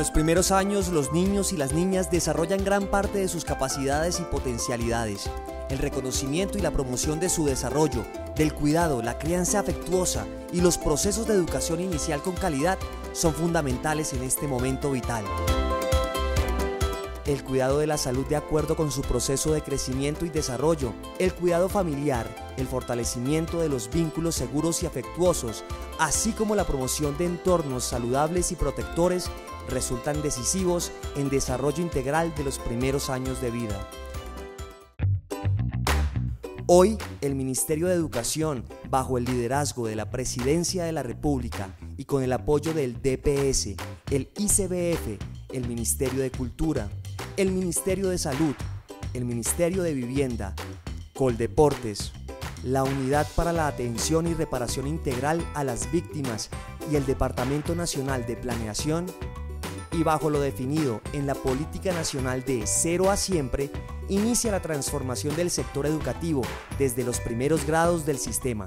los primeros años, los niños y las niñas desarrollan gran parte de sus capacidades y potencialidades. El reconocimiento y la promoción de su desarrollo, del cuidado, la crianza afectuosa y los procesos de educación inicial con calidad son fundamentales en este momento vital. El cuidado de la salud de acuerdo con su proceso de crecimiento y desarrollo, el cuidado familiar, el fortalecimiento de los vínculos seguros y afectuosos, así como la promoción de entornos saludables y protectores, resultan decisivos en desarrollo integral de los primeros años de vida. Hoy, el Ministerio de Educación, bajo el liderazgo de la Presidencia de la República y con el apoyo del DPS, el ICBF, el Ministerio de Cultura, el Ministerio de Salud, el Ministerio de Vivienda, Coldeportes, la Unidad para la Atención y Reparación Integral a las Víctimas y el Departamento Nacional de Planeación, y bajo lo definido en la Política Nacional de Cero a Siempre, inicia la transformación del sector educativo desde los primeros grados del sistema.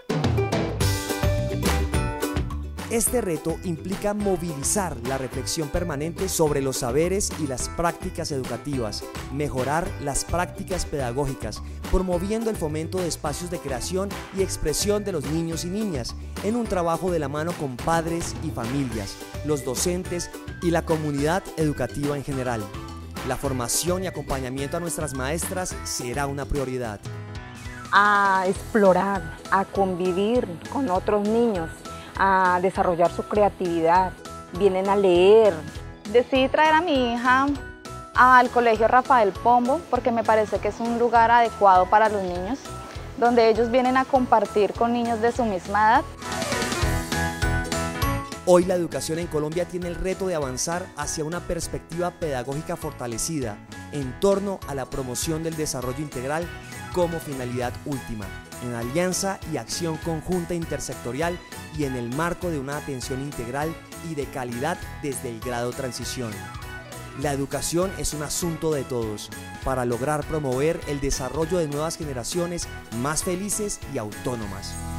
Este reto implica movilizar la reflexión permanente sobre los saberes y las prácticas educativas, mejorar las prácticas pedagógicas, promoviendo el fomento de espacios de creación y expresión de los niños y niñas, en un trabajo de la mano con padres y familias, los docentes y la comunidad educativa en general. La formación y acompañamiento a nuestras maestras será una prioridad. A explorar, a convivir con otros niños, a desarrollar su creatividad, vienen a leer. Decidí traer a mi hija al Colegio Rafael Pombo porque me parece que es un lugar adecuado para los niños, donde ellos vienen a compartir con niños de su misma edad. Hoy la educación en Colombia tiene el reto de avanzar hacia una perspectiva pedagógica fortalecida en torno a la promoción del desarrollo integral como finalidad última, en alianza y acción conjunta intersectorial y en el marco de una atención integral y de calidad desde el grado transición. La educación es un asunto de todos, para lograr promover el desarrollo de nuevas generaciones más felices y autónomas.